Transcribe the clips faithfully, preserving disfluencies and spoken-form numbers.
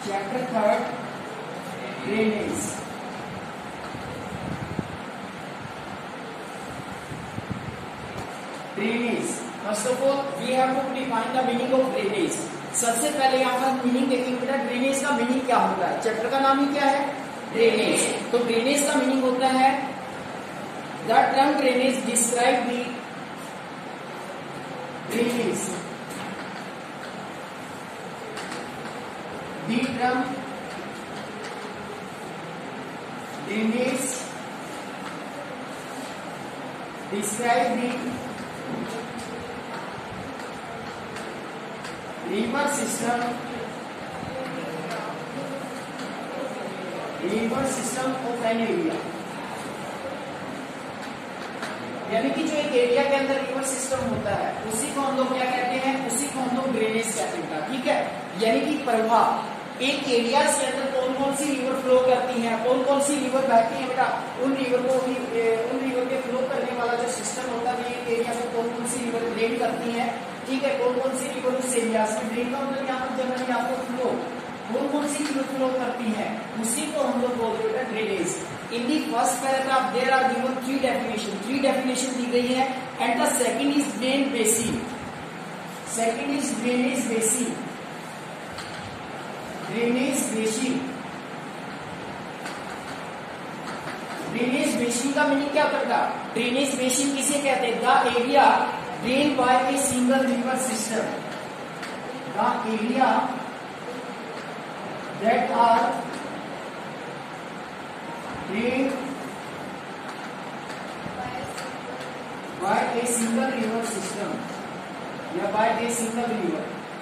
Chapter third drainage. Drainage, first of all we have to define the meaning of drainage. सबसे पहले यहाँ पर meaning देखेंगे बेटा, ड्रेनेज का मीनिंग क्या होता है। चैप्टर का नाम ही क्या है, ड्रेनेज। तो ड्रेनेज का मीनिंग होता है the term drainage describe the drainage the term drainage describe the river system river system of an area, यानी कि जो एक एरिया के अंदर रिवर सिस्टम होता है उसी को हम लोग क्या कहते हैं, उसी को हम लोग ड्रेनेज कहते हैं। ठीक है, यानी कि प्रवाह एक एरिया के अंदर कौन कौन सी रिवर फ्लो करती हैं, कौन कौन सी रिवर बहती है बेटा, उन रिवर को उन रिवर के फ्लो करने वाला जो सिस्टम होता है एक एरिया में कौन कौन सी रिवर ड्रेन करती है। ठीक है, कौन कौन सी रिवर उस एरिया में ड्रेन का मतलब यहाँ पर जनरली आपको फ्लो कौन कौन सी रिवर फ्लो करती है उसी को हम लोग बोलते हैं drainage. In the first paragraph there are given three definition three definition दी गई है and the second is drain basin. Second is drainage basin. Drainage basin drainage basin का मीनिंग क्या करता है। ड्रेनेज बेसिन किसे कहते हैं, the area drained by a single river system, the area that are drained by a single river system या by a single river।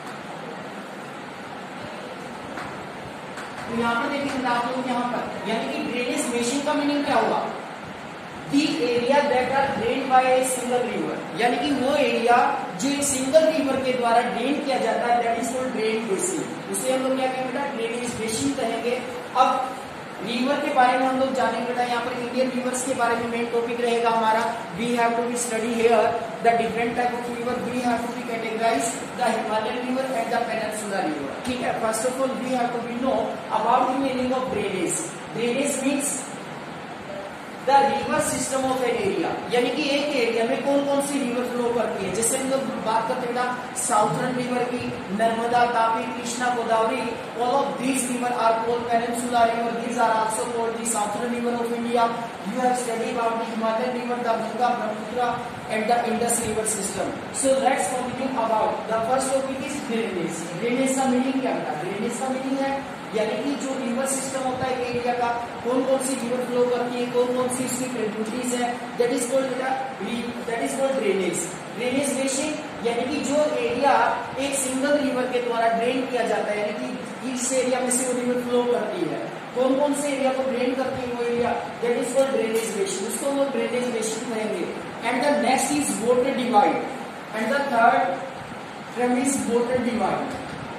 तो यहाँ पर देखिए आप लोग यहाँ पर, यानी कि ड्रेनेज बेसिन का मीनिंग क्या हुआ, The area that are drained by a single river, यानी कि वो एरिया जो एक सिंगल रिवर के द्वारा ड्रेन किया जाता है, that is called drain basin. उसे हम लोग क्या कहेंगे बेटा, ड्रेनेज बेसिन कहेंगे। अब रिवर के बारे में हम लोग जानेंगे बेटा, यहाँ पर इंडियन रिवर्स के बारे में मेन टॉपिक रहेगा हमारा। We have to be study here the different type of river, we have to be categorise the Himalayan river and the peninsula river. ठीक है, first of all we have to be know about the meaning of drainage. Drainage means the river system of an area, यानी कि एक area में कौन कौन सी river flow करती है। जैसे हम लोग बात करते हैं साउथर्न रिवर की, Narmada, Tapi, Krishna, Godavari, all of these river are called peninsula river, these are also called the southern river of India. You have studied about the Himalayan river, the Ganga, Brahmaputra and the Indus river system. So let's continue about the first topic is drainage. Drainage का meaning क्या होता है, drainage का meaning है यानी कि जो river system होता है एरिया का, कौन कौन सी रिवर फ्लो करती है, कौन कौन सी इसकी ट्रिब्यूटरीज है, दैट इज कॉल्ड बेटा that is called drainage. Drainage basin यानी कि जो एरिया एक सिंगल रिवर के द्वारा ड्रेन किया जाता है, यानी कि इस एरिया में से वो रिवर फ्लो करती है, कौन कौन से एरिया को ड्रेन करती है वो area, that is called drainage basin. उसको हम लोग ड्रेनेज बेसिन कहेंगे। And the next is water divide and the third term is water divide.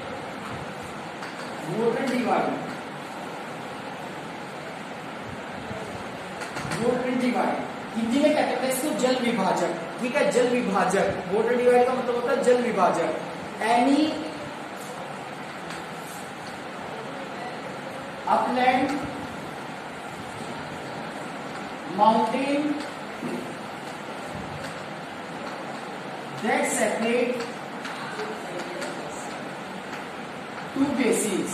Water divide water divide Hindi में क्या कहते हैं इसको, जल विभाजक। ठीक है, जल विभाजक। वाटर डिवाइड का मतलब होता है जल विभाजक। Any upland, mountain that separate two basis,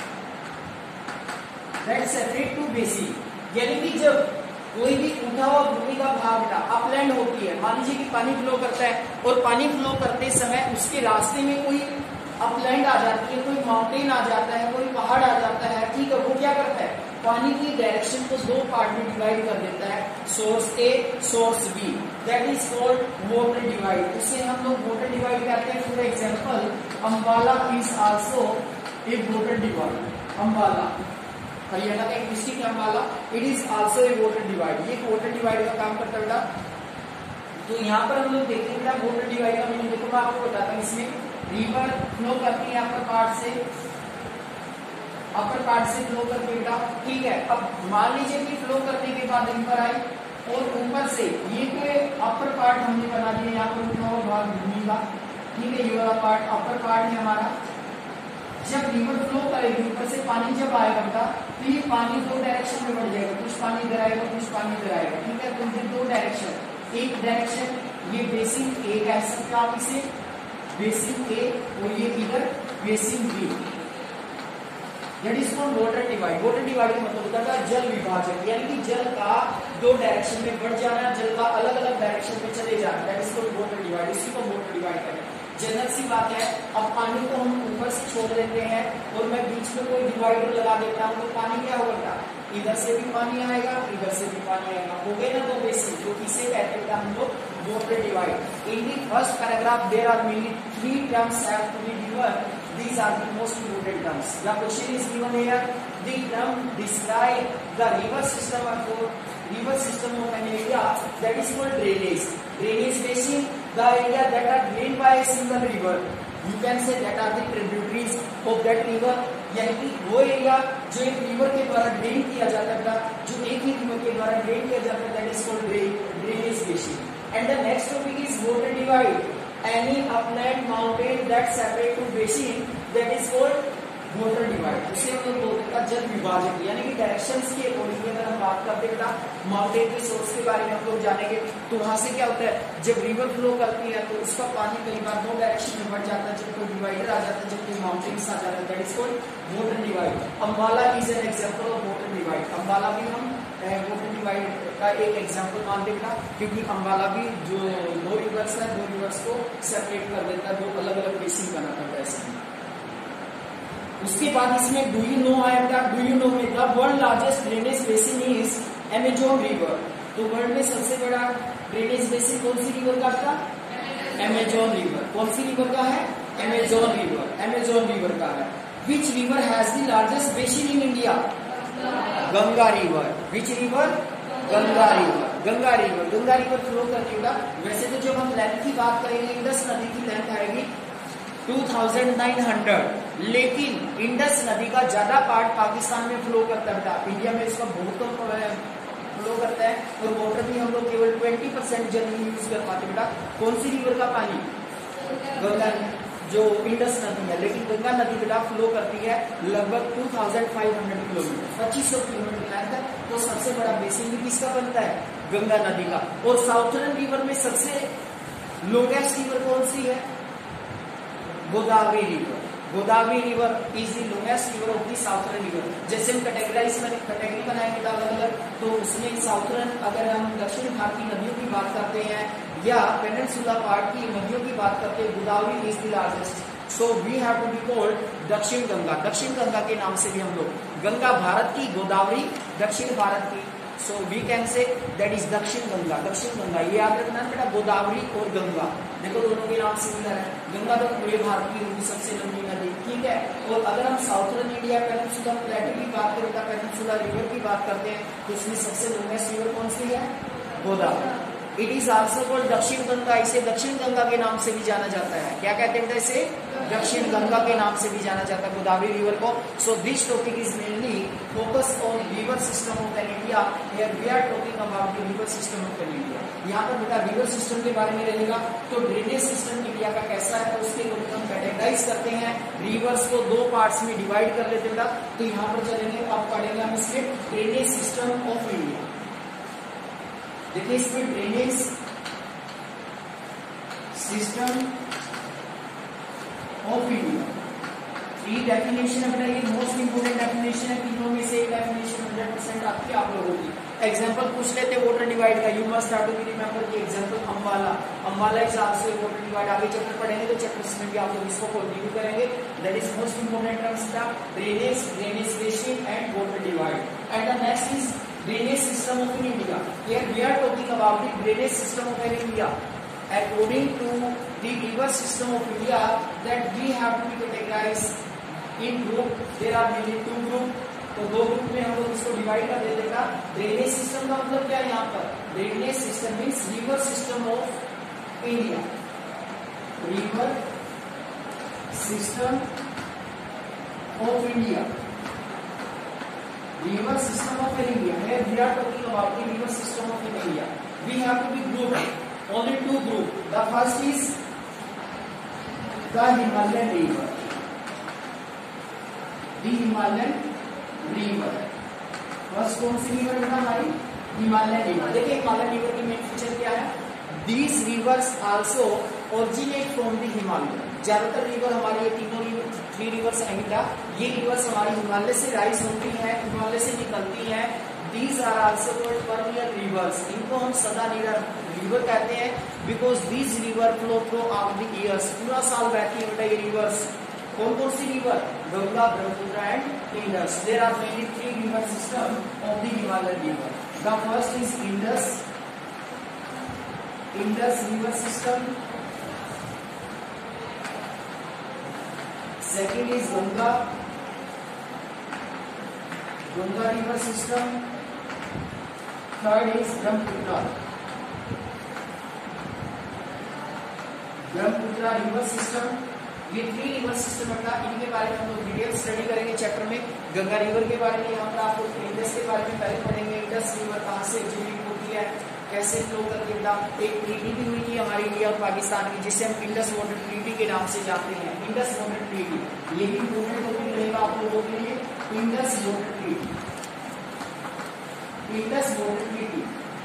that separate two basin, यानी कि जब कोई भी उठा हुआ भूमि का भाग ना अपलैंड होती है, मान लीजिए कि पानी फ्लो करता है और पानी फ्लो करते समय उसके रास्ते में कोई अपलैंड आ जाती है, कोई माउंटेन आ जाता है, कोई पहाड़ आ जाता है। ठीक है, वो क्या करता है, पानी की डायरेक्शन को दो पार्ट में डिवाइड कर देता है, source A, source B, that is called water divide. उसे हम लोग वाटर डिवाइड कहते हैं। For example Ambala is also a water divide. Ambala Haryana का एक डिस्ट्रिक्ट है Ambala, it is also a water divide. ये वाटर डिवाइड का काम करता है बेटा। तो यहाँ पर हम लोग देखेंगे बेटा वाटर डिवाइड का मीनिंग देखो, मैं आपको बताता हूँ। इसमें रिवर फ्लो करती है अपर पार्ट से, अपर पार्ट से फ्लो करके बेटा। ठीक है, अब मान लीजिए कि फ्लो करने के बाद रिवर आई और ऊपर से ये तो अपर पार्ट हमने बना दिया, यहाँ पर उठा हुआ भाग भूमि का। ठीक है, ये वाला पार्ट अपर पार्ट है हमारा। जब रिवर फ्लो करेगी ऊपर से पानी जब आएगा बेटा तो ये पानी दो डायरेक्शन में बढ़ जाएगा, कुछ पानी इधर आएगा कुछ पानी इधर आएगा, ठीक है। तो ये दो डायरेक्शन, एक डायरेक्शन ये बेसिन ए कह सकते हो आप इसे, बेसिन ए, और ये इधर basin B, that is called water divide. Water divide का मतलब होता है जल विभाजक, यानी कि जल का दो डायरेक्शन में बढ़ जाना, जल का अलग अलग डायरेक्शन में चले जाना, that is called water divide. इसी को वाटर डिवाइड करें। जनरल सी बात है, अब पानी को हम ऊपर से छोड़ देते हैं और मैं बीच में कोई डिवाइडर लगा देता हूँ, तो पानी क्या होगा, इधर से भी पानी आएगा इधर से भी पानी आएगा, हो गए ना दो बेसिन, जो किसे कहते हैं हम लोग water divide. In the first paragraph there are mainly three terms have to be given, these are the most important terms. The question is given here, the term describe the river system of river system of an area that is called drainage. Drainage basin, the area that are drained by a single river, you can say that are the tributaries of that river, यानी कि वो area जो एक river के द्वारा drain किया जाता था, जो एक ही रिवर के द्वारा ड्रेन किया जाता है, that is called drainage basin. And the next topic is water divide. Any upland mountain that separate two basin, that is called water divide. उसे हम लोग बोलते हैं जल विभाजक, यानी कि डायरेक्शंस के अकॉर्डिंग अगर हम बात करते हैं माउंटेन के सोर्स के बारे में हम लोग जानेंगे, तो वहां से क्या होता है, जब रिवर फ्लो करती है तो उसका पानी कई बार दो डायरेक्शन में बढ़ जाता है, जब कोई डिवाइडर आ जाता है, जब कोई माउंटेन्स आ जाता है, that is called water divide. Ambala is an example of water divide. Ambala भी हम वाटर डिवाइड का एक एग्जांपल मान लेगा, क्योंकि अम्बाला भी जो दो रिवर्स है, दो रिवर्स को सेपरेट कर देता है, दो अलग अलग बेसिन बनाता है ऐसे। उसके बाद इसमें डू यू नो है, डू यू नो में the world largest drainage basin is Amazon river. तो वर्ल्ड में सबसे बड़ा ड्रेनेज बेसिन कौन सी रिवर का था, अमेजोन रिवर। कौन सी रिवर का है, अमेजोन रिवर, अमेजोन रिवर का है। Which river has the largest basin in India, Ganga river. Which river, Ganga river, Ganga river, Ganga river flow करती होगा। वैसे तो जब हम लेंथ की बात करेंगे, इंडस नदी की लेंथ आएगी टू थाउजेंड नाइन हंड्रेड, लेकिन इंडस नदी का ज्यादा पार्ट पाकिस्तान में फ्लो करता था, इंडिया में इसका बहुत फ्लो करता है, और वाटर भी हम लोग केवल ट्वेंटी परसेंट जनरली यूज कर पाते बेटा। कौन सी रिवर का पानी, गंगा, जो इंडस नदी है, लेकिन गंगा नदी बेटा फ्लो करती है लगभग two thousand five hundred kilometre, पच्चीस सौ किलोमीटर लेंथ है। तो सबसे बड़ा बेसिन भी किसका बनता है, गंगा नदी का। और साउथर्न रिवर में सबसे लॉन्गेस्ट रिवर कौन सी है, Godavari river. Godavari river is the longest river of the southern river. जैसे हम कैटेगराइज कैटेगरी बनाएंगे अलग अलग, तो उसमें साउथर्न, अगर हम दक्षिण भारतीय नदियों की बात करते हैं या पेनिनसुला पार्ट की नदियों की बात करते हैं, Godavari is the largest, so we have to be called Dakshin Ganga. दक्षिण गंगा के नाम से भी हम लोग, गंगा भारत की, गोदावरी दक्षिण भारत की, so we can say that is Dakshin Ganga. दक्षिण गंगा ये याद रखना बेटा, गोदावरी और गंगा, देखो दोनों के नाम सिमिलर है। गंगा तो पूरे भारत की होगी सबसे लंबी नदी, ठीक है। और अगर हम साउथर्न इंडिया पेनिनसुला प्लेटू की बात करें, पेनिनसुला रिवर की बात करते हैं, तो इसमें सबसे लॉन्गेस्ट रिवर कौन सी है, Godavari. It is also called Dakshin Ganga, इसे दक्षिण गंगा के नाम से भी जाना जाता है। क्या कहते हैं इसे, दक्षिण गंगा के नाम से भी जाना जाता है गोदावरी रिवर को। So this topic is mainly focus on river system of an India. Here we are talking about the river system of an India. यहाँ पर बेटा रिवर सिस्टम के बारे में रहेगा। तो ड्रेनेज सिस्टम इंडिया का कैसा है, तो उसके ऊपर हम कैटेगराइज करते हैं, रिवर्स को दो पार्ट्स में डिवाइड कर लेते हैं। तो यहाँ पर चलेंगे, अब पढ़ेंगे हम इसके ड्रेनेज सिस्टम ऑफ इंडिया। देखिए इसमें drainage system of India three definition है बेटा, ये मोस्ट इंपोर्टेंट डेफिनेशन है, तीनों में से एक डेफिनेशन हंड्रेड परसेंट आपकी आप लोगों की। एग्जांपल पूछ लेते हैं वाटर डिवाइड का, you must have to be remember की एग्जांपल अम्बाला। अम्बाला हिसाब से वाटर डिवाइड, आगे चैप्टर पढ़ेंगे तो चैप्टर्स में भी आप लोग इसको कंटिन्यू करेंगे। That is most important terms the drainage, drainage basin and water divide. And the next is drainage system of India. Here we are talking about the drainage system of India. According to the river system of India, that we have to be categorized in group. There are mainly two group. तो दो group में हम लोग इसको divide कर देते हैं। Drainage system का मतलब क्या है यहाँ पर, drainage system means river system of India. River system of India, river system of India. Here we are talking about the river system of India. We have to be grouped, only two group. The first is the Himalayan river. The Himalayan river. First कौन सी river बेटा हमारी? Himalayan river. देखिए Himalayan river की main feature क्या है? These rivers also originate from the Himalaya. ज्यादातर river हमारी ये तीनों रिवर, थ्री रिवर्स हैं बेटा, ये रिवर्स हमारी हिमालय से राइज होती है, हिमालय से निकलती है। These are also called perennial rivers. इनको हम सदा निरा रिवर कहते हैं because these river flow throughout the years. पूरा साल बहती है बेटा ये रिवर्स। कौन कौन सी river? Ganga, Brahmaputra and Indus. There are mainly three river system of the Himalayan river. The first is Indus, Indus river system. Second is Ganga, Ganga river system. Third is Brahmaputra, Brahmaputra river system. ये थ्री रिवर सिस्टम का, इनके बारे में हम लोग detail study करेंगे chapter में। Ganga river के बारे में यहाँ पर आपको इंडस के बारे में पहले पढ़ेंगे। इंडस रिवर कहाँ से ओरिजिनेट होती है, कैसे फ्लो करके बेटा। एक ट्रीटी भी हुई थी हमारी इंडिया और पाकिस्तान की जिसे हम इंडस वाटर ट्रीटी के नाम से जानते हैं। इंडस वाटर ट्रीटी, ये भी इंपोर्टेंट टॉपिक रहेगा आप लोगों के लिए। Indus water treaty, Indus water treaty,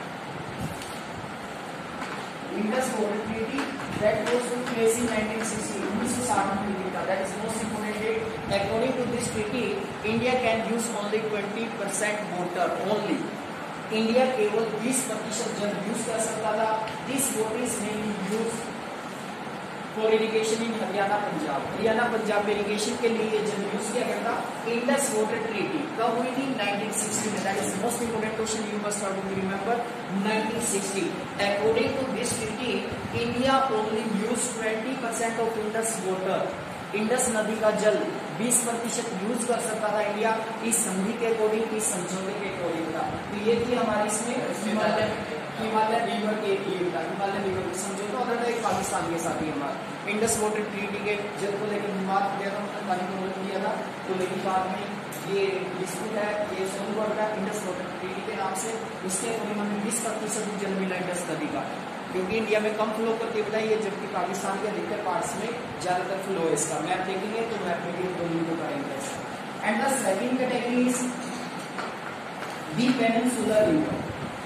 Indus water treaty that was took place in nineteen sixty, उन्नीस सौ साठ में हुई था। That is most important date. According to this treaty, India can use only twenty percent water only. India केवल बीस प्रतिशत जल यूज कर सकता था। This water is mainly use for irrigation in Haryana Punjab. Haryana Punjab में इरिगेशन के लिए ये जल यूज किया गया था। इंडस वाटर ट्रीटी कब हुई थी? नाइनटीन सिक्सटी में। That is most important question you must have to remember. Nineteen sixty. According to this treaty India only use twenty percent of Indus water. Indus नदी का जल बीस प्रतिशत यूज कर सकता था इंडिया। इस संधि के अकॉर्डिंग, इस समझौते के अकॉर्डिंग था। तो ये थी हमारी इसमें हिमालय हिमालय रिवर के लिए था, हिमालय रिवर के समझौता होता था एक पाकिस्तान के साथ ही हमारा। इंडस वाटर ट्रीटी के जल को लेकर विवाद किया था, उन्होंने पानी को रोक दिया था। तो लेकिन बाद में ये डिस्प्यूट है, ये शुरू हुआ था इंडस वाटर ट्रीटी के नाम से। इसके अकॉर्डिंग हमें बीस प्रतिशत जल मिला इंडस नदी का, क्योंकि इंडिया में कम फ्लो करती है बताइए, जबकि पाकिस्तान के अधिकतर पार्ट्स में ज्यादातर फ्लो है इसका। मैप देखेंगे तो मैप में को करेंगे। And the second category is the peninsular river,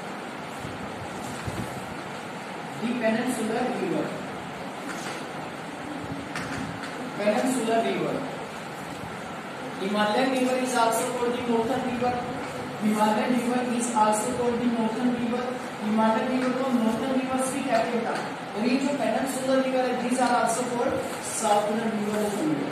the peninsular river, peninsular river. Himalayan river is also called the northern river. Himalayan river is also called the northern river. Himalayan river को northern rivers भी कहते हैं। और ये जो peninsular river है, these are also called southern river of India,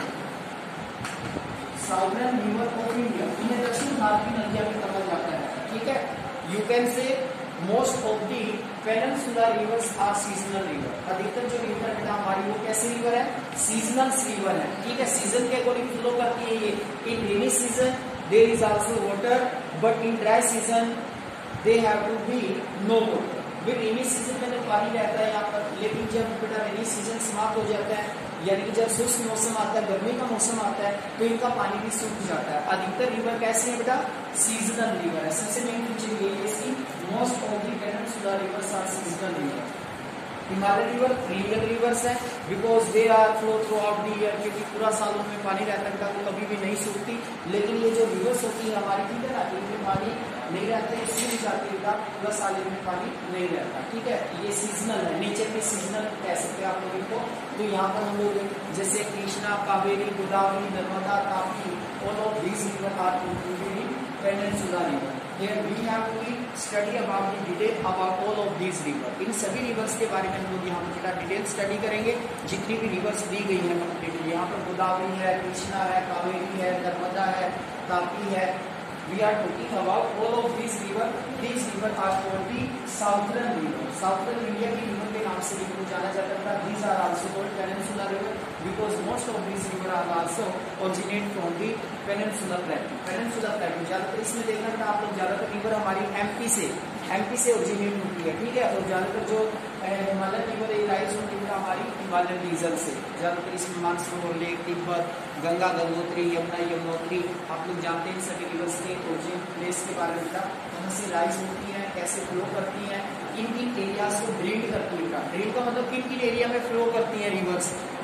southern river of India. इन्हें दक्षिण भारत की नदियां भी कहा जाता है। ठीक है, you can say most of the peninsular rivers are seasonal river. अधिकतर जो रिवर है हमारी वो कैसी रिवर है? सीजनल रिवर है। ठीक है, सीजन के अकॉर्डिंग फ्लो करती है ये। In rainy season there is also water, but in dry season they have to be no water. फिर रेनी सीजन में तो पानी रहता है यहाँ पर, लेकिन जब बेटा रेनी सीजन समाप्त हो जाता है, यानी कि जब शुष्क मौसम आता है, गर्मी का मौसम आता है, तो इनका पानी भी सूख जाता है। अधिकतर रिवर कैसे है बेटा? सीजनल रिवर है। सबसे मेन फीचर ये है इसकी, most of the peninsular rivers are seasonal river. Himalaya river perennial rivers है because they are flow throughout the year, क्योंकि पूरा साल उनमें पानी रहता है, तो कभी भी नहीं सूखती। लेकिन ये जो रिवर्स होती है हमारी, ठीक है ना, इनमें पानी नहीं रहता है, इसलिए जाती है पूरा साल इनमें पानी नहीं रहता। ठीक है, ये सीजनल है, नेचर के सीजनल कह सकते हैं आप लोग इनको। तो यहाँ पर हम लोग जैसे Krishna, Kaveri, Godavari, Narmada, Tapi, all of these river are included in peninsular river. Here we have to study about the detail about all of these river. इन सभी रिवर्स के बारे में हम लोग यहाँ पर डिटेल स्टडी करेंगे। जितनी भी रिवर्स दी गई है कंप्लीटली, यहाँ पर गोदावरी है, कृष्णा है, कावेरी है, नर्मदा है, तापी है। We are talking about all of these river. These river are called the southern river. Southern India की river के नाम से इनको जाना जाता था। These are also called peninsular river because most of these river are also originate from the peninsular plateau. Peninsular plateau ज्यादातर इसमें देखना था आप लोग, ज्यादातर रिवर हमारी एमपी से एमपी से ओरिजिनेट होती है। ठीक है, और ज्यादातर जो हिमालय रिवर राइज होती है हमारी हिमालयन रीजन से। ज्यादातर इसमें मानसरोवर लेक, तिब्बत, गंगा, गंगोत्री, यमुना, यमुनोत्री, आप लोग जानते हैं सभी रिवर्स के ओरिजिन प्लेस के बारे में, कहाँ से राइज होती है, कैसे फ्लो करती है, किन किन एरियाज को ड्रेन करती है। ड्रेन का मतलब किन किन एरिया में फ्लो करती है रिवर्स।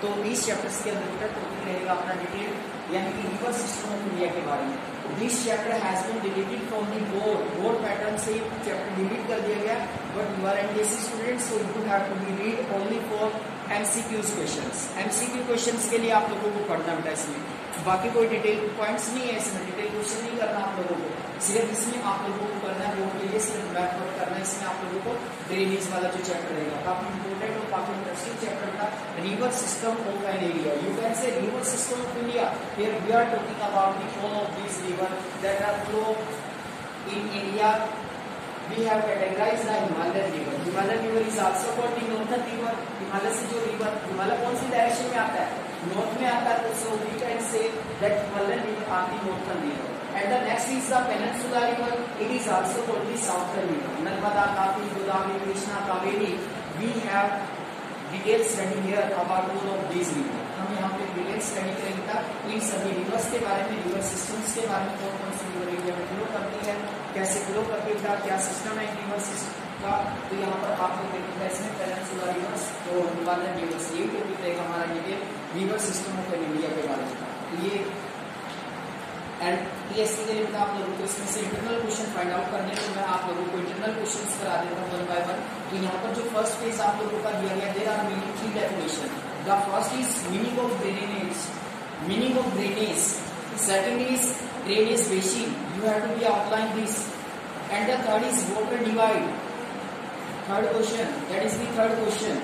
तो इस चैप्टर के अंदर बेटा टॉपिक रहेगा अपना डिटेल यानी कि रिवर सिस्टम ऑफ इंडिया के बारे में। This chapter has been deleted from the board board pattern से चैप्टर डिलीट कर दिया गया, but you are NDSC student so you have to be read only for MCQs questions. MCQ questions के लिए आप लोगों को पढ़ना बेटा इसमें, बाकी कोई डिटेल पॉइंट्स नहीं है इसमें, डिटेल क्वेश्चन नहीं करना आप लोगों को, सिर्फ इसमें आप लोगों को करना है बोर्ड के लिए सिर्फ मैथ वर्क करना है। इसमें आप लोगों को ड्रेनेज वाला जो चैप्टर रहेगा काफी इंपोर्टेंट और काफी इंटरेस्टिंग चैप्टर था, river system of an area. You can say river system of India, here we are talking about the all of this river that are flow in India. We have categorized the Himalayan river. Himalayan river is also called the northern river. Himalaya से जो river, Himalaya कौन सी direction में आता है? North में आता है, तो so we can say that Himalayan river are the northern river. And the next is the Peninsula river. It is also called the southern river. Narmada, Tapi, Godavari, Krishna, Kaveri. We have detailed study here about all of these rivers. हम यहाँ पे detail study करेंगे इन सभी rivers के बारे में, river systems के बारे में, कौन कौन सी रिवर इंडिया में फ्लो करती है, कैसे फ्लो करती है, क्या सिस्टम है रिवर सिस्टम का। तो यहाँ पर आप लोग देखिएगा इसमें पेनिनसुला रिवर्स तो हिमालयन रिवर्स, ये टॉपिक रहेगा हमारा detail river system of India के बारे में। तो ये एंड टीएससी के लिए आप लोगों को इसमें से इंटरनल क्वेश्चन फाइंड आउट करने तो मैं आप लोगों को इंटरनल क्वेश्चंस करा देता हूँ वन बाय वन। तो यहाँ पर जो फर्स्ट पेज आप लोगों का दिया गया, there are meaning three definition. The first is meaning of drainage, meaning of drainage. Second is drainage basin. You have to be outline this. And the third is water divide. Third question. That is the third question.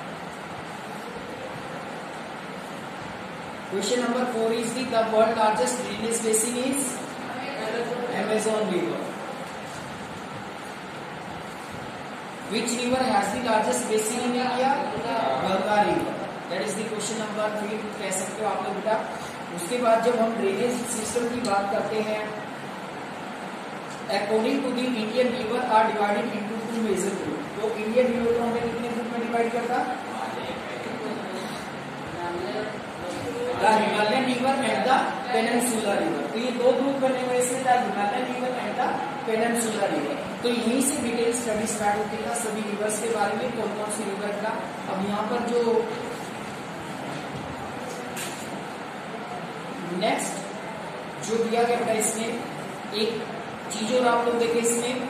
Question number four is the the world largest drainage basin is Amazon river. Which river has the largest basin in India? Ganga river. That is the question number three कह सकते हो आप लोग बेटा। उसके बाद जब हम ड्रेनेज सिस्टम की बात करते हैं, according to the Indian river are divided into two major group. तो इंडियन रिवर को हमने कितने ग्रुप में डिवाइड करता? The Himalayan river and the peninsula river. तो ये दो ग्रुप बने हुए इसमें, the Himalayan river and the peninsula river. तो यहीं से डिटेल स्टडी स्टार्ट होती है सभी रिवर्स के बारे में, कौन कौन सी रिवर का। अब यहाँ पर जो नेक्स्ट जो दिया गया बेटा इसमें एक चीज और आप लोग देखें, इसमें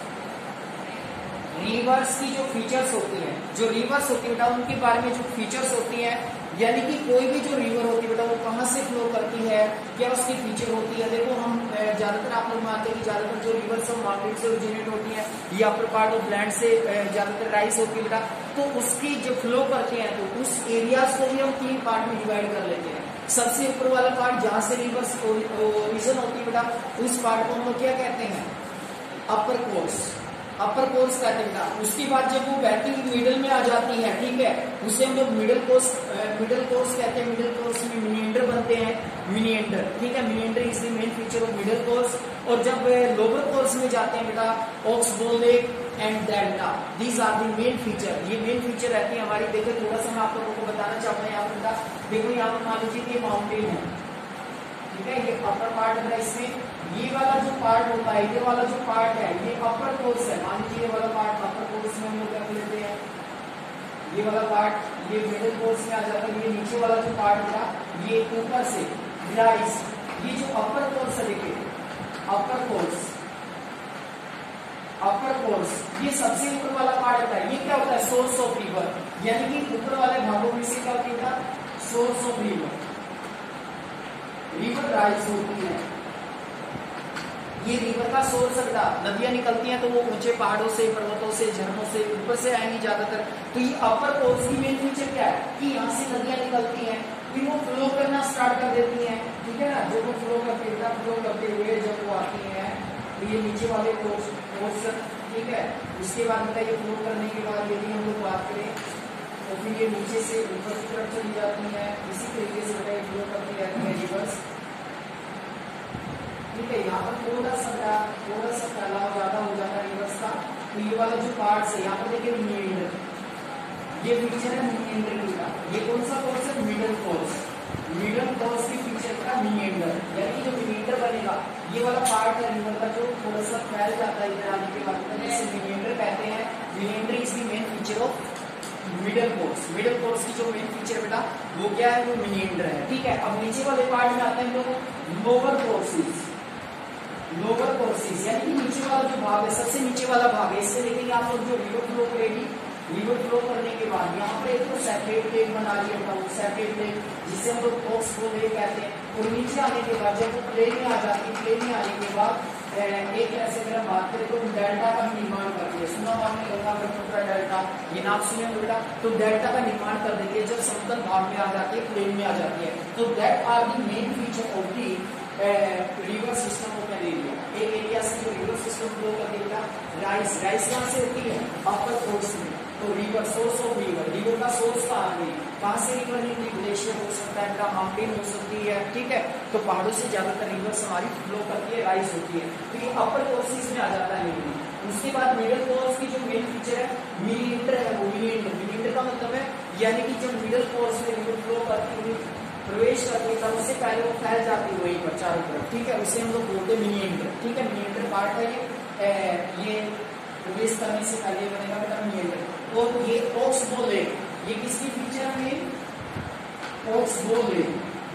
रिवर्स की जो फीचर्स होती हैं, जो रिवर्स होती है बेटा उनके बारे में जो फीचर्स होती हैं, यानी कि कोई भी जो रिवर होती है बेटा वो कहाँ से फ्लो करती है, क्या उसकी फीचर होती है। देखो हम ज्यादातर आप लोग मानते हैं कि ज्यादातर जो रिवर्स है माउंटेन से ओरिजिनेट होती है या अपर पार्ट ऑफ लैंड से ज्यादातर राइज होती है बेटा, तो उसकी जो फ्लो करते हैं तो उस एरियाज को भी हम तीन पार्ट में डिवाइड कर लेते हैं। सबसे ऊपर वाला पार्ट जहां से रिवर्स ओरिजिन होती है बेटा उस पार्ट को हम लोग क्या कहते हैं? अपर कोर्स, अपर कोर्स कहते हैं बेटा। उसके बाद जब वो बहती हुई मिडिल में आ जाती है, ठीक है, उसे हम लोग मिडिल कोर्स मिडिल कोर्स कहते हैं। मिडिल कोर्स में मिनिएंडर बनते हैं, मिनिएंडर, ठीक है, meander is the main feature of middle course. और जब लोअर कोर्स में जाते हैं बेटा, oxbow lake and delta, these are the main feature. ये मेन फीचर रहती है हमारी। देखो थोड़ा सा मैं आप लोगों को बताना चाहूंगा यहाँ पर बेटा, देखो यहाँ पर मान लीजिए कि माउंटेन है, ठीक है, ये अपर पार्ट है। इसमें ये वाला जो पार्ट होता है, ये वाला जो पार्ट है ये अपर कोर्स है। मान लीजिए ये वाला पार्ट अपर कोर्स में हम लोग रख लेते हैं, ये वाला पार्ट ये मिडिल कोर्स में आ जाता है। ये नीचे वाला जो पार्ट था ये ऊपर से राइज, ये जो अपर कोर्स है, देखिए अपर कोर्स, अपर कोर्स ये सबसे ऊपर वाला पार्ट होता है। ये क्या होता है? सोर्स ऑफ रिवर, यानी कि ऊपर वाले भागों में से क्या होता है? Source of river, river rise होती है। ये रिवर का सोर्स है, नदियां निकलती हैं तो वो ऊंचे पहाड़ों से, पर्वतों से, झरनों से ऊपर से आएंगी ज्यादातर। तो ये अपर कोर्स की मेन फीचर क्या है कि यहाँ से नदियां निकलती हैं, फिर वो फ्लो करना स्टार्ट कर देती हैं, ठीक है ना। जब वो फ्लो करते हैं, फ्लो करते हुए जब वो आती है तो ये नीचे वाले कोर्स कोर्स ठीक है। उसके बाद बताइए फ्लो करने के बाद यदि हम लोग बात करें तो फिर ये नीचे से ऊपर की तरफ चली जाती है। इसी तरीके से बताइए फ्लो करती रहती है रिवर्स, ठीक है। यहाँ पर थोड़ा सा थोड़ा सा फैलाव ज्यादा हो जाता है रिवर्स का। तो ये वाला जो पार्ट है यहाँ पर देखिए मिनिएंडर, ये फीचर है मिनिएंडर का। ये कौन सा कोर्स है? Middle course. मिडल कोर्स की फीचर का मिनिएंडर, यानी जो मिनिएंडर बनेगा ये वाला पार्ट है रिवर का जो थोड़ा सा फैल जाता है इधर आने के बाद, इसे मिनिएंडर कहते हैं। Meander is the main feature of middle course. Middle course की जो मेन फीचर बेटा वो क्या है, वो मीनिएंडर है। ठीक है, अब नीचे वाले पार्ट में आते हैं हम लोग लोअर कोर्सेज। लोअर कोर्सेज यानी कि नीचे वाला जो भाग है, सबसे नीचे वाला भाग है, इससे देखेंगे आप लोग जो रिवर फ्लो करेगी, रिवर फ्लो करने के बाद यहाँ पर एक तो सेपरेट प्लेन बना लिया था, सेपरेट प्लेन जिससे हम लोग ऑक्स फ्लो लेक कहते हैं। और नीचे आने के बाद जब वो प्लेन में आ जाती है, प्लेन में आने के बाद एक ऐसे अगर हम बात करें तो डेल्टा का निर्माण करती है। सुना आपने गंगा ब्रह्मपुत्र डेल्टा, ये नाम सुने बेटा, तो डेल्टा का निर्माण कर देती है जब समतल भाग में आ जाती है, प्लेन में आ जाती है। तो that are the main feature of the river system of an area. एक एरिया से जो रिवर सिस्टम फ्लो कर देगा, राइस राइस कहाँ से होती है, अपर कोर्स में। तो river, source of river, river का सोर्स कहाँ है, कहाँ से रिवर निकली, ग्लेशियर हो सकता है, माउंटेन हो सकती है। ठीक है, तो पहाड़ों से ज्यादातर रिवर्स हमारी फ्लो करती है, राइज होती है। तो ये अपर कोर्सेज में आ जाता है रिवर। उसके बाद मिडल कोर्स की जो मेन फीचर है मीलिएंडर है, वो मीलिएंडर। मीलिएंडर का मतलब है यानी कि जब मिडल कोर्स में रिवर फ्लो करती हुई प्रवेश करती है तब उससे पहले वो फैल जाती है वहीं पर चारों तरफ। ठीक है, उसे हम लोग बोलते हैं मीलिएंडर। ठीक है, मीलिएंडर पार्ट है ये, ये प्रवेश करने से पहले बनेगा बेटा मीलिएंडर। और ये ऑक्सबो लेक, ये किसकी फीचर है, ऑक्सबो लेक।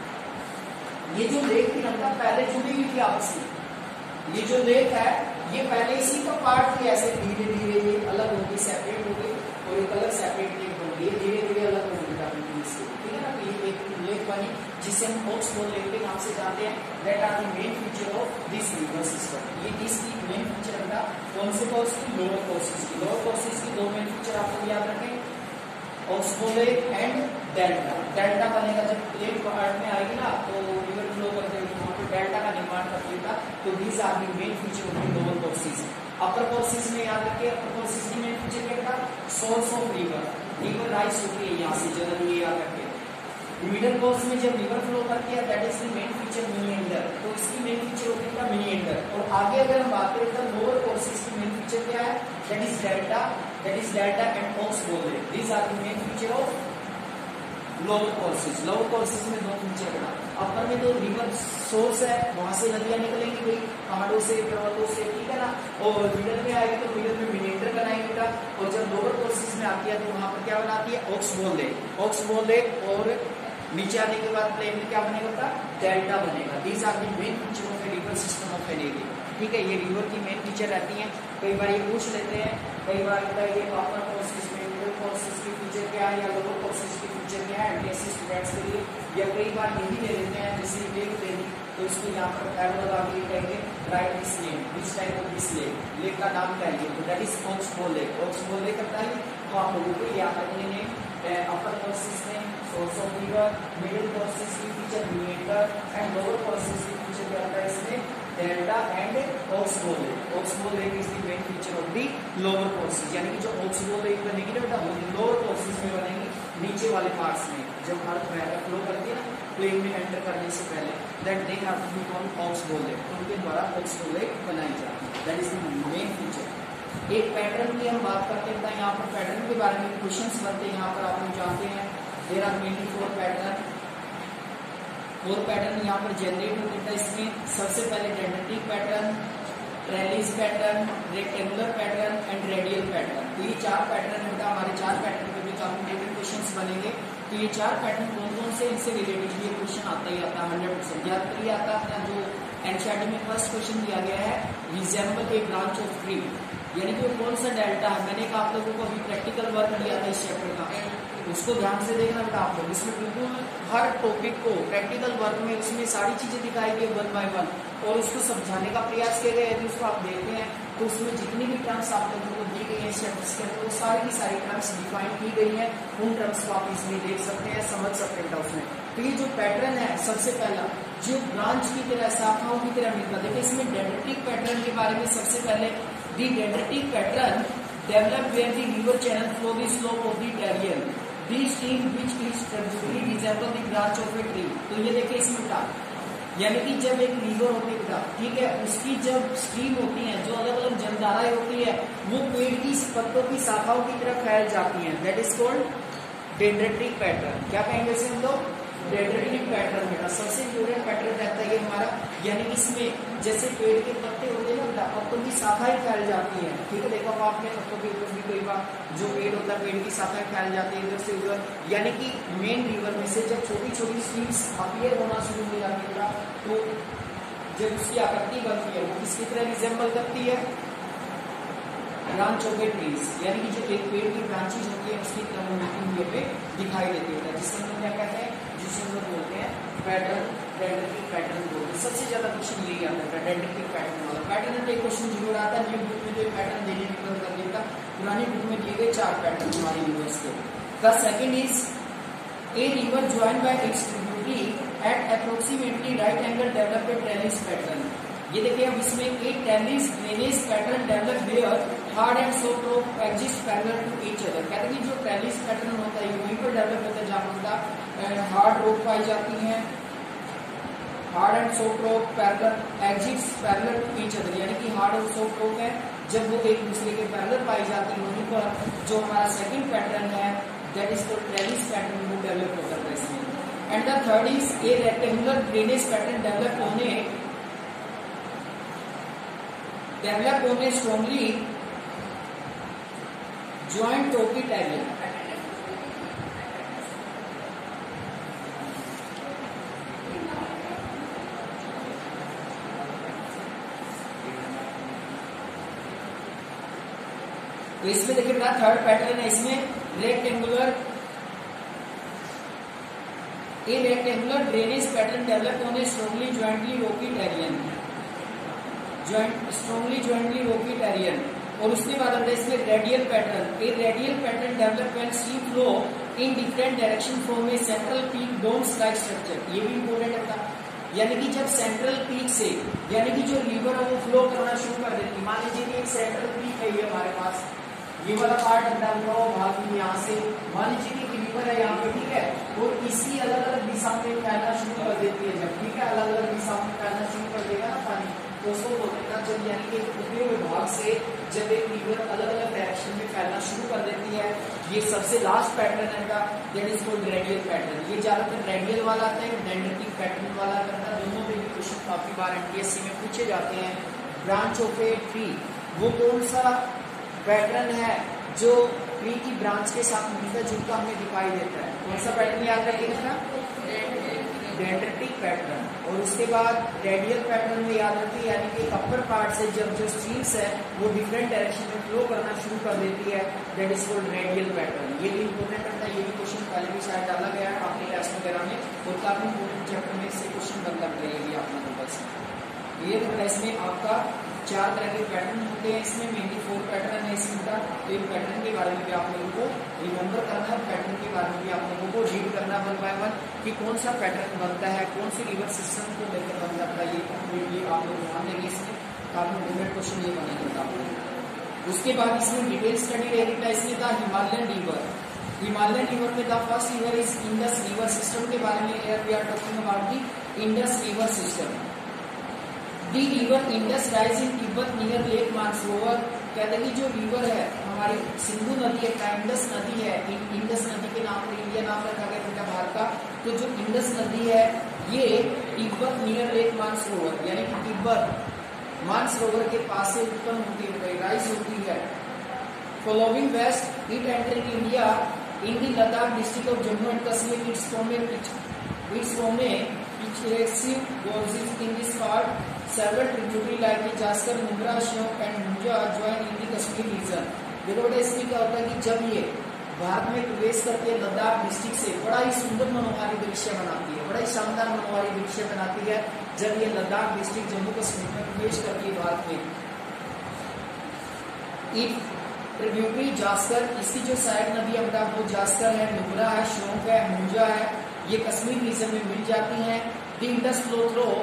ये जो लेक थी ना पहले जुड़ी हुई थी आपस में, ये जो लेक है ये पहले इसी का पार्ट थी, ऐसे धीरे धीरे ये अलग होगी, सेपरेट हो गई और एक अलग सेपरेट लेक बन गई, धीरे धीरे अलग हो गई। ठीक है ना, ये एक लेक बनी जिसे हम ऑक्सबो लेक के नाम से जानते हैं। That are the main feature of this river system. ये इसकी मेन फीचर है कौन से कोर्स की, लोअर कोर्सेज की। लोअर कोर्सेज की दो मेन फीचर आप लोग याद रखें, oxbow lake and delta. Delta बनेगा जब प्लेन पार्ट में आएगी ना तो रिवर फ्लो करते हुए वहां पर डेल्टा का निर्माण करती है। तो these are the main feature of the lower courses. Upper courses में याद रखिए, अपर कोर्सेज की मेन फीचर क्या था, source of river, river rise होती है यहाँ से, जनरली ये याद रखिए। मिडल कोर्स में जब रिवर फ्लो करती है that is the main feature meander, तो इसकी मेन फीचर होती है मीनिएंडर। और आगे अगर हम बात करें तो लोअर कोर्सेज की मेन फीचर क्या है, that is delta, that is delta and oxbow lake. These are the main feature of lower courses. Lower courses में दो फीचर है, अपर में तो रिवर सोर्स है, वहां से नदियां निकलेंगी भाई पहाड़ों से, पर्वतों से। ठीक है ना, और मिडल में आएगी तो मिडल में मीनिएंडर बनाएंगे बेटा। और जब लोअर कोर्सेज में आती है तो वहां पर क्या बनाती है, ऑक्सबो लेक। ऑक्सबो लेक और नीचे आने के बाद प्लेन में क्या बनेगा, डेल्टा बनेगा। These are the main feature of a river system of an area. ठीक है, ये रिवर की मेन फीचर रहती हैं। कई बार ये पूछ लेते हैं, कई बार ये अपर कोर्सेज में मिडल कोर्सेज की फीचर क्या है या लोअर कोर्सेज की फीचर क्या है एमटीएससी स्टूडेंट्स के लिए। या कई बार ये भी ले लेते हैं, जैसे लेक ले ली तो इसको यहाँ पर एरो लगा के कहेंगे right this name, this type of this lake, lake का नाम क्या है, तो that is oxbow lake. Oxbow lake करता है तो आप लोगों को याद रखने ने अपर कोर्सेज में source of river, middle courses की feature meander and lower courses की फीचर क्या होता है इसमें, delta and oxbow lake. Oxbow lake is the main feature of the lower courses. यानी कि जो ऑक्सबो लेक बनेगी ना बेटा वो लोअर कोर्सेज में बनेगी, नीचे वाले पार्ट्स में जब अर्थ फ्लो करती है ना प्लेन में एंटर करने से पहले, that they have to be called oxbow lake, उनके द्वारा ऑक्सबो लेक बनाई जाती है। That is the main feature. एक पैटर्न की हम बात करते हैं, यहाँ पर पैटर्न के बारे में क्वेश्चंस बनते हैं। यहाँ पर आप लोग जानते हैं there are mainly four pattern, four pattern यहाँ पर जनरेट होते हैं। इसमें सबसे पहले dendritic pattern, trellis pattern, rectangular pattern and radial pattern. तो ये चार पैटर्न बेटा हमारे चार पैटर्न के भी काफी क्वेश्चन बनेंगे। तो ये चार पैटर्न कौन कौन से, इनसे रिलेटेड ये क्वेश्चन आता ही आता है हंड्रेड परसेंट। याद करिए आता है जो एनसीईआरटी में फर्स्ट क्वेश्चन दिया गया है, resemble a branch of tree, यानी कि कौन सा डेल्टा है। मैंने आप लोगों को अभी प्रैक्टिकल वर्क दिया था इस चैप्टर का, उसको ध्यान से देखना बेटा आप लोग। इसमें बिल्कुल हर टॉपिक को प्रैक्टिकल वर्क में उसमें सारी चीजें दिखाई गई वन बाय वन और उसको समझाने का प्रयास किया गया। यदि उसको आप देखते हैं तो उसमें जितनी भी टर्म्स आप लोगों को दी गई है चैप्टर्स के अंदर वो सारी की सारी टर्म्स डिफाइन की गई है। उन टर्म्स को आप इसमें देख सकते हैं, समझ सकते हैं उसमें। तो ये जो पैटर्न है सबसे पहला जो ब्रांच की तरह, शाखाओं की तरह मिलता है। देखिए इसमें डेंड्रिटिक पैटर्न के बारे में सबसे पहले, the dendritic pattern develop where the river channel flow the slope of the terrain, the stream which is transversely resemble the branch of a tree. तो ये देखिए इसमें क्या, यानी कि जब एक रिवर होती है, ठीक है, उसकी जब स्ट्रीम होती है, जो अलग अलग जलधाराएं होती है, वो पेड़ की पत्तों की शाखाओं की तरफ फैल जाती हैं। That is called dendritic pattern. क्या कहेंगे इसे हम लोग, डेंड्रिटिक पैटर्न है, सबसे इंपोर्टेंट पैटर्न रहता है ये हमारा, यानी कि इसमें जैसे पेड़ के पत्ते होते हैं ना, पत्तों की शाखाएं फैल जाती हैं, ठीक है, देखा होगा आपने पत्तों के ऊपर भी कई बार जो पेड़ होता है पेड़ की शाखाएं फैल जाती है इधर से उधर, यानी कि मेन रिवर में से जब छोटी छोटी स्ट्रीम्स अपीयर होना शुरू हो जाती है तो जब उसकी आकृति बनती है वो किसकी तरह रिजेंबल करती है, ब्रांच ऑफ ए ट्रीज, यानी कि जो एक पेड़ की ब्रांचेज होती है उसकी तरह मिलती हुई पे दिखाई देती होता है, जिससे हम क्या कहते हैं, जिसे हम लोग बोलते हैं पैटर्न, डेंड्रिटिक पैटर्न बोलते हैं। सबसे ज्यादा क्वेश्चन यही आता है डेंड्रिटिक पैटर्न वाला। पैटर्न में एक क्वेश्चन जरूर आता है, न्यू बुक में जो पैटर्न देने की कोशिश कर देता, पुरानी बुक में दिए गए चार पैटर्न हमारे यूनिवर्स के। The second is a river join by its tributary at approximately right angle develop a trellis pattern. ये देखिए अब इसमें एक trellis drainage pattern develop here hard and soft rock exist parallel to each other. कहते हैं कि जो trellis pattern होता है वहीं पर डेवलप होता है जहाँ पर हार्ड रॉक पाई जाती है, hard and soft rock parallel exist parallel to each other, यानी कि हार्ड और सॉफ्ट रॉक है जब वो एक दूसरे के पैरेलल पाई जाती है वहीं पर जो हमारा सेकंड पैटर्न है that is the trellis pattern वो डेवलप होता है इसमें। And the third is a rectangular drainage pattern develop होने डेवलप होने स्ट्रॉन्गली ज्वाइंट टोपिक एरिया। तो इसमें देखिए बड़ा थर्ड पैटर्न है, इसमें rectangular a rectangular drainage pattern develop होने strongly jointly rocky terrain, joint strongly jointly rocky टेरियन। और उसके बाद आता है इसमें radial pattern, a radial pattern develop when sea flow in different direction from a central peak domes like structure. ये भी important था, यानी कि जब सेंट्रल पीक से यानी कि जो रिवर है वो फ्लो करना शुरू कर देती है। मान लीजिए कि एक सेंट्रल पीक है ये हमारे पास, ये वाला पार्ट अंडा हुआ भाग यहाँ से, मान लीजिए कि रिवर है यहाँ पे, ठीक है, वो इसी अलग अलग दिशा में फैलना शुरू कर देती है जब, ठीक है, अलग अलग दिशा में फैलना शुरू कर देगा ना पानी, तो उसको बोलते हैं जब, यानी कि ऊपरी विभाग से जब एक रिवर अलग अलग डायरेक्शन में फैलना शुरू कर देती है। ये सबसे लास्ट पैटर्न है का, that is called radial pattern. ये ज्यादातर रेडियल वाला आता है, डेंड्रिटिक पैटर्न वाला आता है, दोनों में भी क्वेश्चन काफी बार एमपीएससी में पूछे जाते हैं। ब्रांच ऑफ ए ट्री वो कौन सा पैटर्न है जो ट्री की ब्रांच के साथ मिलता जुलता हमें दिखाई देता है, कौन सा पैटर्न याद रखिएगा, डेंड्रिटिक पैटर्न। और उसके बाद रेडियल पैटर्न में याद रखिए, यानी कि अपर पार्ट से जब जो स्ट्रीम्स है वो डिफरेंट डायरेक्शन में फ्लो करना शुरू कर देती है, that is called radial pattern. ये भी इंपॉर्टेंट है, ये भी क्वेश्चन पहले भी शायद डाला गया है आपके टेस्ट वगैरह में, और काफी इंपॉर्टेंट चैप्टर में से क्वेश्चन बनता है, ये भी आप लोगों बस ये तो इसमें आपका चार तरह के पैटर्न होते हैं, इसमें मेनली फोर पैटर्न है इसमें का। तो इन पैटर्न के बारे में भी आप लोगों को रिमेंबर करना है, पैटर्न के बारे में भी आप लोगों को रीड करना वन बाय वन कि कौन सा पैटर्न बनता है, कौन सी रिवर सिस्टम को लेकर बन जाता है, ये आप लोग ध्यान देंगे। इसमें काफी इंपॉर्टेंट क्वेश्चन ये बनेगा आप लोग। उसके बाद इसमें डिटेल स्टडी रहेगी, इसमें था हिमालयन रिवर। हिमालयन रिवर में the first river is Indus river system के बारे में we are talking about the Indus river system. The river Indus rise in Tibet near lake Mansarovar. कहते हैं कि जो रिवर है हमारी सिंधु नदी है, इंडस नदी है, इंडस नदी के नाम पर इंडिया नाम रखा गया बेटा भारत का। तो जो इंडस नदी है ये तिब्बत नियर लेक मानसरोवर यानी कि तिब्बत मानसरोवर के पास से उत्पन्न होती है, राइज होती है। Following west it entering India in the Ladakh district of Jammu and Kashmir. It's from a it's from a excessive gorges in this part. Several tributary like the Zaskar, मुंद्रा, श्योक एंड मुंजा join in the Kashmir region. देखो बेटा इसमें क्या होता है कि जब ये भारत में प्रवेश करती है लद्दाख डिस्ट्रिक्ट से, बड़ा ही सुंदर मनोहारी दृश्य बनाती है, बड़ा ही शानदार मनोहारी दृश्य बनाती है जब ये लद्दाख डिस्ट्रिक्ट जम्मू कश्मीर में प्रवेश करती है भारत में। एक ट्रिब्यूटरी जास्कर, इसकी जो सहायक नदी है वो जास्कर है, मुंद्रा है, श्योक है, मुंजा है, ये कश्मीर रीजन में मिल जाती हैं। The Indus flow through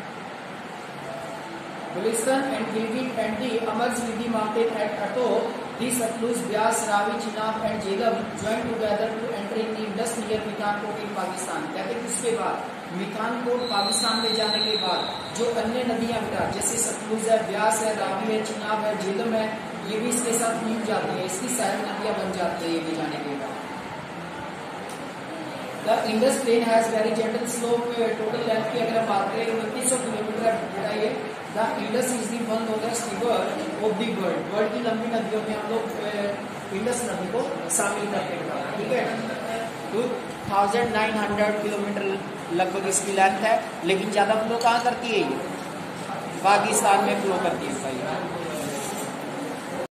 Balochistan and Gilgit and the Amazigh mountain at Atto. The Satluj, Byas, Ravi, Chenab and Jhelum join together to enter in the Indus near Mithankot in Pakistan। कहते हैं उसके बाद मिथानकोट पाकिस्तान में जाने के बाद जो अन्य नदियां बेटा जैसे सतलुज है, ब्यास है, रावी है, चिनाब है, झेलम है, ये भी इसके साथ मिल जाती है, इसकी सहायक नदियां बन जाती है ये भी जाने के बाद। The Indus plain has very gentle slope. Total length की अगर हम बात करें उनतीस सौ किलोमीटर है ये। The Indus is the one longest river of the world. World की लंबी नदियों में हम लोग इंडस नदी को शामिल करते हैं, ठीक है। Two thousand nine hundred kilometre लगभग इसकी लेंथ है, लेकिन ज्यादा फ्लो कहाँ करती है ये? पाकिस्तान में फ्लो करती है भाई।